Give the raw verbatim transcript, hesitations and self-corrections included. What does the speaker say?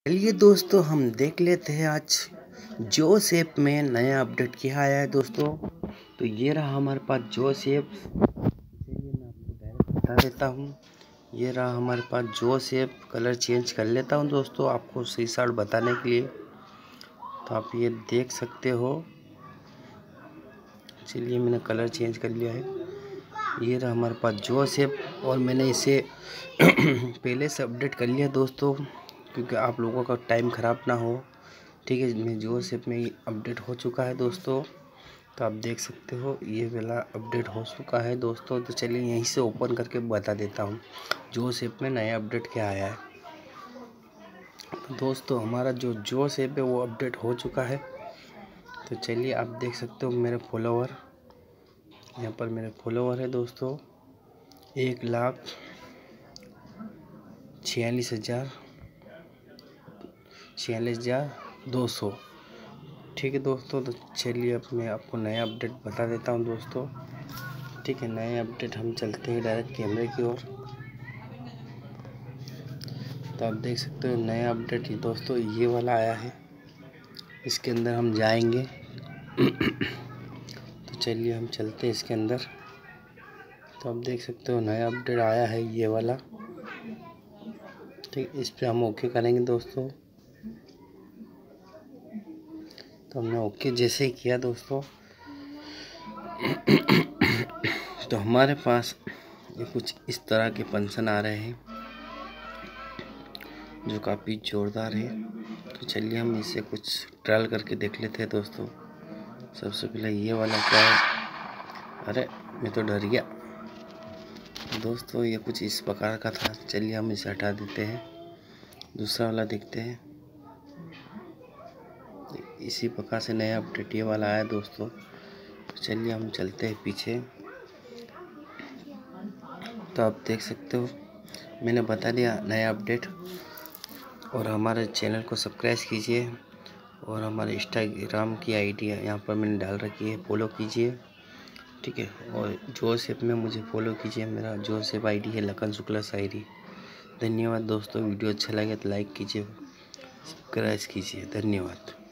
चलिए दोस्तों, हम देख लेते हैं आज जोश ऐप में नया अपडेट क्या आया है दोस्तों। तो ये रहा हमारे पास जोश ऐप। चलिए मैं आपको डायरेक्ट बता देता हूँ। ये रहा हमारे पास जोश ऐप। कलर चेंज कर लेता हूँ दोस्तों आपको सही साइड बताने के लिए। तो आप ये देख सकते हो। चलिए मैंने कलर चेंज कर लिया है। ये रहा हमारे पास जोश ऐप और मैंने इसे पहले से अपडेट कर लिया दोस्तों, क्योंकि आप लोगों का टाइम ख़राब ना हो। ठीक है, मैं जोश ऐप में अपडेट हो चुका है दोस्तों। तो आप देख सकते हो ये वाला अपडेट हो चुका है दोस्तों। तो चलिए यहीं से ओपन करके बता देता हूँ जोश ऐप में नया अपडेट क्या आया है। तो दोस्तों हमारा जो जोश ऐप है वो अपडेट हो चुका है। तो चलिए आप देख सकते हो मेरे फॉलोवर, यहाँ पर मेरे फॉलोवर है दोस्तों एक लाख छियालीस हज़ार छियालीस हज़ार दो सौ। ठीक है दोस्तों, तो चलिए अब मैं आपको नया अपडेट बता देता हूं दोस्तों। ठीक है, नए अपडेट हम चलते हैं डायरेक्ट कैमरे की ओर। तो आप देख सकते हो नया अपडेट ही दोस्तों ये वाला आया है। इसके अंदर हम जाएंगे। तो चलिए हम चलते हैं इसके अंदर। तो आप देख सकते हो नया अपडेट आया है ये वाला। ठीक, इस पे हम ओके करेंगे दोस्तों। तो हमने ओके जैसे ही किया दोस्तों तो हमारे पास ये कुछ इस तरह के फंक्शन आ रहे हैं जो काफ़ी ज़ोरदार है। तो चलिए हम इसे कुछ ट्रायल करके देख लेते हैं दोस्तों। सबसे पहले ये वाला क्या है, अरे मैं तो डर गया दोस्तों। ये कुछ इस प्रकार का था। चलिए हम इसे हटा देते हैं, दूसरा वाला देखते हैं। इसी प्रकार से नया अपडेट ये वाला आया दोस्तों। तो चलिए हम चलते हैं पीछे। तो आप देख सकते हो मैंने बता दिया नया अपडेट। और हमारे चैनल को सब्सक्राइब कीजिए और हमारे इंस्टाग्राम की आईडी है यहाँ पर मैंने डाल रखी है, फॉलो कीजिए। ठीक है, और जोश ऐप में मुझे फॉलो कीजिए। मेरा जोश ऐप आईडी है लखन शुक्ला शायरी। धन्यवाद दोस्तों। वीडियो अच्छा लगे तो लाइक कीजिए, सब्सक्राइब कीजिए। धन्यवाद।